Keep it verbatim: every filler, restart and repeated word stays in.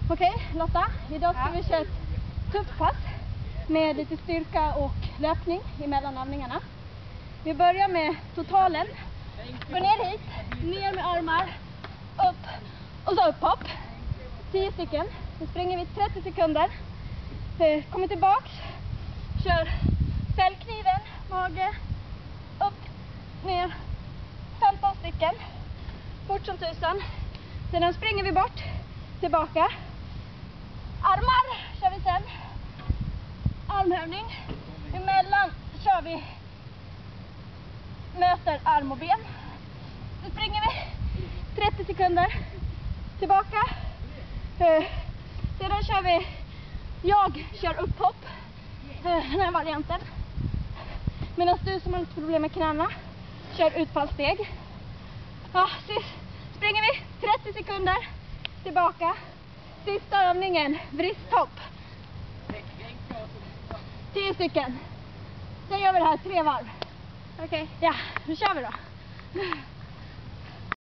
Okej, okay, Lotta. Idag ska ja. vi köra ett tufft pass med lite styrka och löpning emellan övningarna. Vi börjar med totalen. Gå ner hit, ner med armar, upp och så upp hopp. tio stycken. Så springer vi trettio sekunder. Kommer tillbaks. Kör fällkniven, mage, upp, ner. femton stycken. Fort som tusan. Sedan springer vi bort. Tillbaka. Armar kör vi sen. Armhävning. Emellan kör vi möter arm och ben. Så springer vi trettio sekunder. Tillbaka. Sedan kör vi, jag kör upphopp. Den här varianten. Medan du som har lite problem med knäna kör utfallssteg. Ja, sist springer vi trettio sekunder. Tillbaka. Sista övningen, vristhopp. tio stycken. Sen gör vi det här tre varv. Okej. Okay. Ja, nu kör vi då.